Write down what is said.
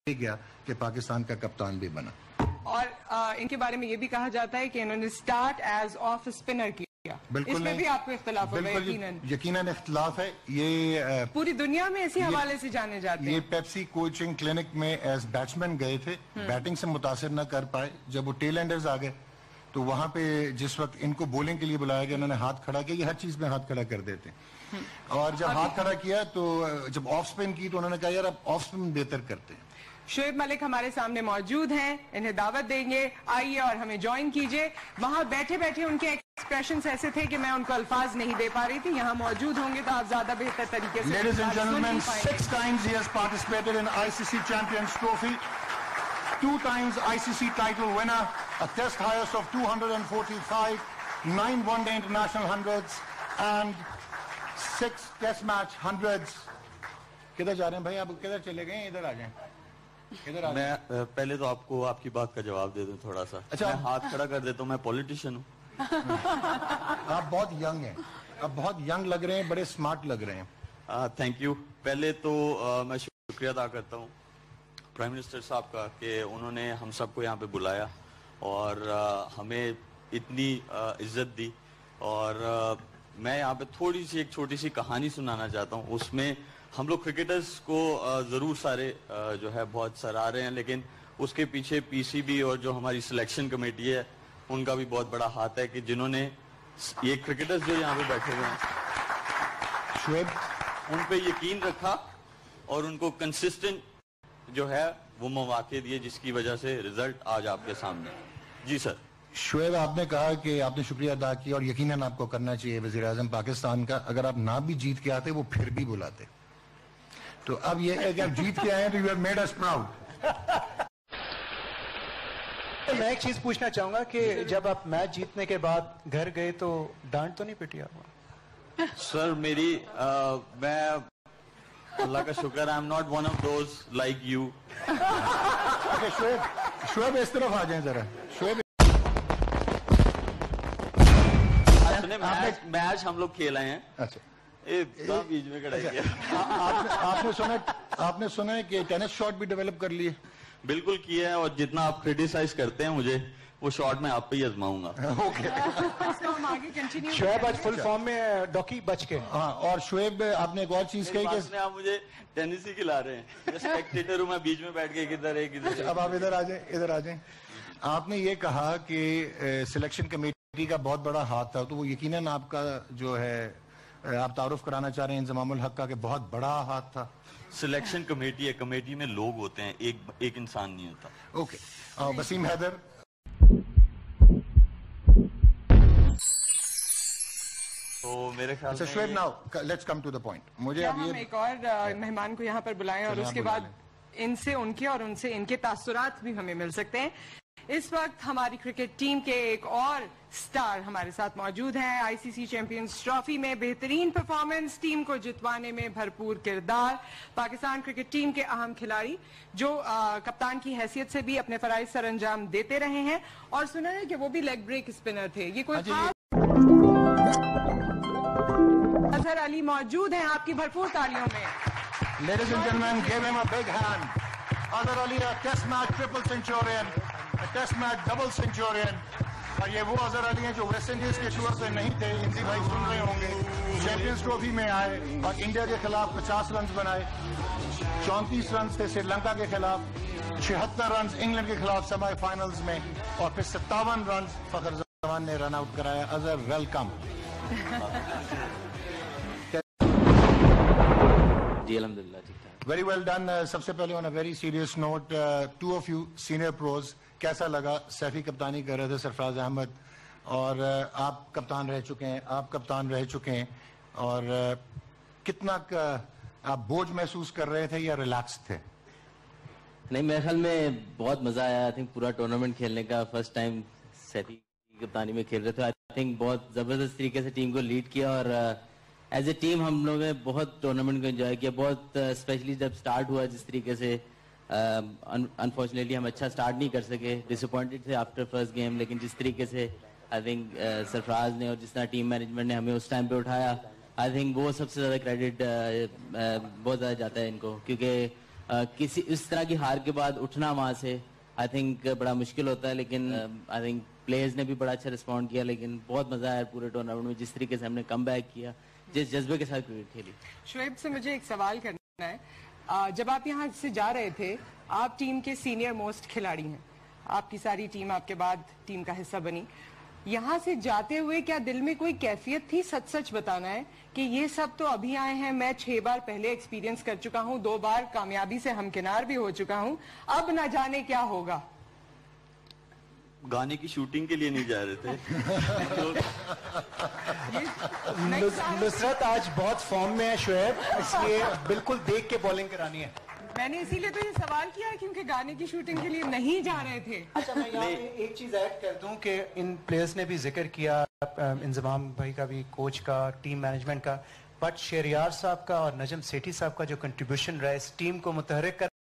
گیا کہ پاکستان کا کپتان بھی بنا. اور ان کے بارے میں یہ بھی کہا جاتا ہے کہ انہوں نے سٹارٹ ایز آف اسپنر کیا. بالکل اس میں بھی آپ کو اختلاف ہوگا. یقیناً اختلاف ہے. یہ پوری دنیا میں اسی حوالے سے جانے جاتے ہیں. یہ پیپسی کوچنگ کلینک میں ایز بیٹسمین گئے تھے, بیٹنگ سے متاثر نہ کر پائے. جب وہ ٹیل اینڈرز آ گئے تو وہاں پہ جس وقت ان کو بولنگ کے لیے بلایا گیا, انہوں نے ہاتھ کھڑا کیا. یہ ہر چیز میں ہاتھ کھڑا کر دیتے ہیں. اور جب ہاتھ کھڑا کیا تو جب آف سپن کی تو انہوں نے کہا یار اب آف سپن بہتر کرتے ہیں. شعیب ملک ہمارے سامنے موجود ہیں, انہیں دعوت دیں گے, آئیے اور ہمیں جوائن کیجئے. وہاں بیٹھے بیٹھے ان کے ایکسپریشنز ایسے تھے کہ میں ان کو الفاظ نہیں دے پا رہی تھی. یہاں موجود ہوں گے تو آپ زیادہ بہتر طریقے سے. Ladies and gentlemen, 6 times he has participated in ICC Champions Trophy, 2 times ICC title winner, a test highest of 245, 9 one-day international hundreds and 6 test match hundreds. کدھر جا رہے ہیں بھائی آپ؟ کدھر چلے گئے؟ ادھر آ جائیں. میں پہلے تو آپ کو آپ کی بات کا جواب دے دوں تھوڑا سا. میں ہاتھ کھڑا کر دیتا ہوں, میں پولیٹیشین ہوں. آپ بہت ینگ ہیں, آپ بہت ینگ لگ رہے ہیں, بڑے سمارٹ لگ رہے ہیں. Thank you. پہلے تو میں شکریہ ادا کرتا ہوں پرائم منسٹر صاحب کا کہ انہوں نے ہم سب کو یہاں پہ بلایا اور ہمیں اتنی عزت دی. اور میں یہاں پہ تھوڑی سی ایک چھوٹی سی کہانی سنانا چاہتا ہوں. اس میں ہم لوگ کرکٹرز کو ضرور سارے جو ہے بہت سراہ رہے ہیں, لیکن اس کے پیچھے پی سی بی اور جو ہماری سلیکشن کمیٹی ہے ان کا بھی بہت بڑا ہاتھ ہے کہ جنہوں نے یہ کرکٹرز جو یہاں پہ بیٹھے ہوئے ہیں شعیب ان پہ یقین رکھا اور ان کو کنسسٹنٹ جو ہے وہ مواقع دیے, جس کی وجہ سے رزلٹ آج آپ کے سامنے. جی سر. شعیب آپ نے کہا کہ آپ نے شکریہ ادا کیا اور یقیناً آپ کو کرنا چاہیے وزیر اعظم پاکستان کا. اگر آپ نہ بھی جیت کے آتے وہ پھر بھی بلاتے. تو اب یہ ہے کہ آپ جیت کے آئے ہیں تو you have made us proud. میں ایک چیز پوچھنا چاہوں گا کہ جب آپ میچ جیتنے کے بعد گھر گئے تو ڈانٹ تو نہیں پٹی آپ؟ سر میری میں اللہ کا شکر I am not one of those like you. Shoaib اس طرف آ جائیں ذرا. شعیب میچ ہم لوگ کھیل آئے ہیں. اچھا بیچ میں کھڑا کیا. آپ نے سنا ہے کہ ٹینس شاٹ بھی ڈیولپ کر لیے؟ بالکل کیا ہے, اور جتنا آپ کریٹیسائز کرتے ہیں مجھے وہ شاٹ میں آپ پہ ہی آزماؤں گا. شعیب آج فل فارم میں ڈاکی بچ کے. ہاں, اور شعیب آپ نے ایک اور چیز کہی کہ آپ مجھے ٹینس ہی کھلا رہے ہیں. اسپیکٹیٹر ہوں میں, بیچ میں بیٹھ کے کدھر ہے کدھر. اب آپ ادھر آ جائیں, ادھر آ جائیں. آپ نے یہ کہا کہ سلیکشن کمیٹی کا بہت بڑا ہاتھ تھا, تو وہ یقیناً آپ کا جو ہے آپ تعارف کرانا چاہ رہے ہیں انضمام الحق کا کہ بہت بڑا ہاتھ تھا. سلیکشن کمیٹی ہے, کمیٹی میں لوگ ہوتے ہیں, ایک انسان نہیں ہوتا. اوکے. وسیم حیدر. تو میرے خیال سے Shoaib now let's come to the point. مجھے اب ہم ایک اور مہمان کو یہاں پر بلائیں اور اس کے بعد ان سے ان کے اور ان سے ان کے تاثرات بھی ہمیں مل سکتے ہیں. اس وقت ہماری کرکٹ ٹیم کے ایک اور سٹار ہمارے ساتھ موجود ہیں. آئی سی سی چیمپئنز ٹرافی میں بہترین پرفارمنس, ٹیم کو جتوانے میں بھرپور کردار, پاکستان کرکٹ ٹیم کے اہم کھلاڑی جو کپتان کی حیثیت سے بھی اپنے فرائض سر انجام دیتے رہے ہیں, اور سنا ہے کہ وہ بھی لیگ بریک اسپنر تھے. یہ کوئی خاص اظہر علی موجود ہیں آپ کی بھرپور تالیوں میں. Ladies and gentlemen, give him a big hand. Azhar Ali, a test match triple centurion, a test match double centurion. اور یہ وہ اظہر علی ہیں جو ویسٹ انڈیز کے ٹور پہ نہیں تھے. انزی بھائی سن رہے ہوں گے, چیمپئنز ٹرافی میں آئے اور انڈیا کے خلاف 50 رنز بنائے. 34 رنز تھے سری لنکا کے خلاف, 76 رنز انگلینڈ کے خلاف سیمی فائنلز میں, اور پھر 57 رنز فخر زمان نے رن آؤٹ کرایا. اظہر ویلکم. جی الحمدللہ ٹھیک ٹھاک. Very well done. سب سے پہلے on a very serious note, two of you senior pros, کیسا لگا؟ سیفی کپتانی کر رہے تھے, سرفراز احمد, اور آپ کپتان رہ چکے ہیں, اور کتنا آپ بوجھ محسوس کر رہے تھے یا ریلیکس تھے؟ نہیں, میرے خیال میں بہت مزہ آیا. آئی تھنک پورا ٹورنامنٹ کھیلنے کا فرسٹ ٹائم سیفی کپتانی میں کھیل رہے تھے. آئی تھنک بہت زبردست طریقے سے ٹیم کو لیڈ کیا, اور ایز اے ٹیم ہم لوگوں نے بہت ٹورنامنٹ کو انجوائے کیا. بہت اسپیشلی جب سٹارٹ ہوا جس طریقے سے, انفارچونیٹلی ہم اچھا سٹارٹ نہیں کر سکے, ڈس اپوائنٹڈ تھے آفٹر فرسٹ گیم, لیکن جس طریقے سے آئی تھنک سرفراز نے اور جس طرح ٹیم مینجمنٹ نے ہمیں اس ٹائم پہ اٹھایا, آئی تھنک وہ سب سے زیادہ کریڈٹ بہت زیادہ جاتا ہے ان کو, کیونکہ किसी इस तरह की हार के बाद उठना वहाँ से आई थिंक बड़ा मुश्किल होता है, लेकिन आई थिंक प्लेयर्स ने भी बड़ा अच्छा रिस्पॉन्ड किया, लेकिन बहुत मजा आया पूरे टूर्नामेंट में जिस तरीके से हमने कम बैक किया, जिस जज्बे के साथ क्रिकेट खेली। शोएब से मुझे एक सवाल करना है, जब आप यहाँ से जा रहे थे, आप टीम के सीनियर मोस्ट खिलाड़ी हैं, आपकी सारी टीम आपके बाद टीम का हिस्सा बनी, यहाँ से जाते हुए क्या दिल में कोई कैफियत थी, सच सच बताना है, कि ये सब तो अभी आए हैं, मैं 6 बार पहले एक्सपीरियंस कर चुका हूँ, 2 बार कामयाबी से हमकिनार भी हो चुका हूँ, अब ना जाने क्या होगा? गाने की शूटिंग के लिए नहीं जा रहे थे। नुसरत आज बहुत फॉर्म में है शोएब, इसलिए बिल्कुल देख के बॉलिंग करानी है। मैंने इसीलिए तो ये सवाल किया क्योंकि गाने की शूटिंग के लिए नहीं जा रहे थे। अच्छा, मैं यहाँ पे एक चीज ऐड कर दूं कि इन प्लेयर्स ने भी जिक्र किया, इंजमाम भाई का भी, कोच का, टीम मैनेजमेंट का, बट शहरियार साहब का और नजम सेठी साहब का जो कंट्रीब्यूशन रहा है इस टीम को मुतहर्रिक